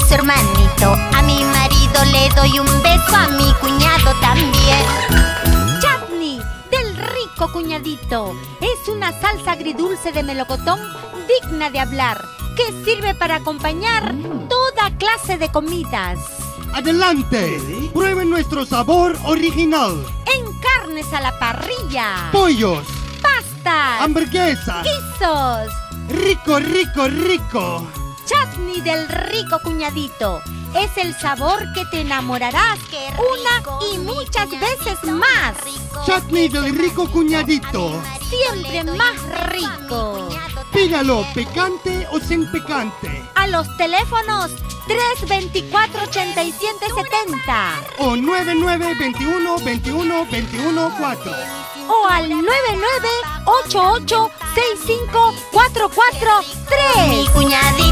su hermanito. A mi marido le doy un beso, a mi cuñado también. Chutney del rico cuñadito. Es una salsa agridulce de melocotón digna de hablar, que sirve para acompañar toda clase de comidas. ¡Adelante! ¡Prueben nuestro sabor original! En carnes a la parrilla, ¡Pollos! pastas, ¡Hamburguesas! guisos. ¡Rico, rico, rico! Chutney del rico cuñadito. Es el sabor que te enamorarás una y muchas veces más. Chutney del rico cuñadito. Siempre más rico. Pídalo picante o sin picante. A los teléfonos 324-8770 O 9921-21-21-4. o al 9988-65443. Mi cuñadito